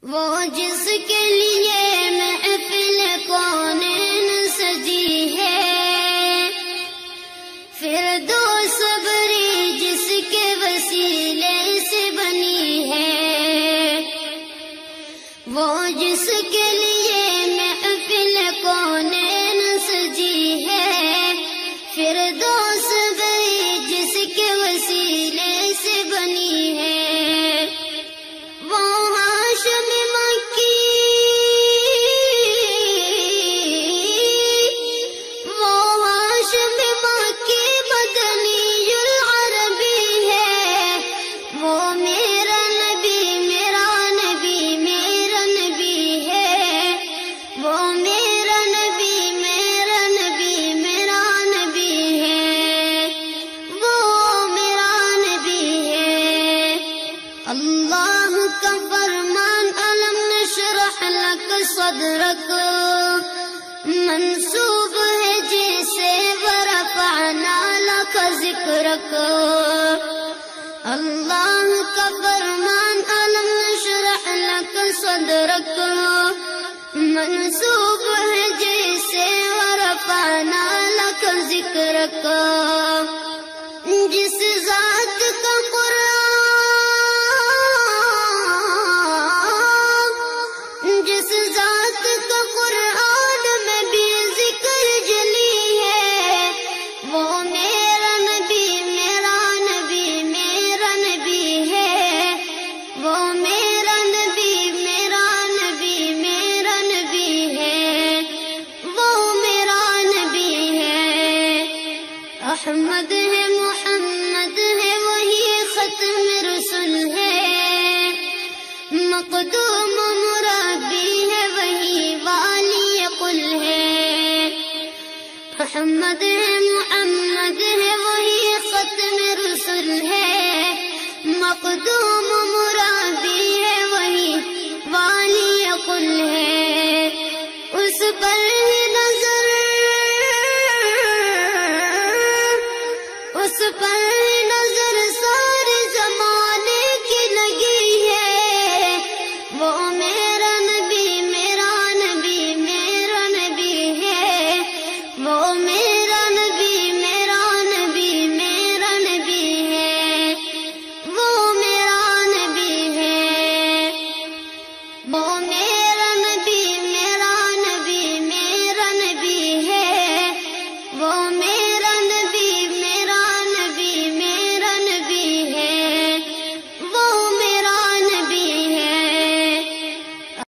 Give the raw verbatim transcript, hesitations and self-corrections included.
وہ جس کے لیے محفل کونین سجی ہے، فردوس بری جس کے وسیلے سے بنی ہے، وہ جس کے لیے محفل کونین سجی ہے، فردوس بری جس کے وسیلے سے بنی ہے، وہ ہاشم مکی، وہ ہاشم مکی مدنی العربی ہے، وہ میرا نبی میرا نبی میرا نبی ہے، وہ میرا نبی میرا نبی میرا نبی ہے، وہ میرا نبی ہے۔ اللہ کا فرمان علم نشرح لک صدرک منسوب ہے جیسے ورفعنا لک ذکرک۔ اللہ کا فرمان علم نشرح لک صدرک منسوب ہے جیسے ورفعنا لک ذکرک۔ جس ذات کا قرآن جس ذات کا قرآن میں بھی ذکر جلی ہے، وہ میرا نبی میرا نبی میرا نبی ہے، وہ میرا نبی میرا نبی میرا نبی ہے، وہ میرا نبی ہے۔ احمد ہے محمد ہے وہی ختم رسول ہے، مقدوم مربی ہے وہی والی قل ہے۔ محمد ہے محمد ہے وہی ختم رسول ہے، مقدوم مربی ہے وہی والی قل ہے۔ اس پر ہی نظر اس پر ہی نظر سارے زمانے کی لگی ہے، وہ میرا نبی میرا نبی میرا نبی ہے، وہ میرا نبی میرا نبی میرا نبی ہے، وہ میرا نبی ہے، وہ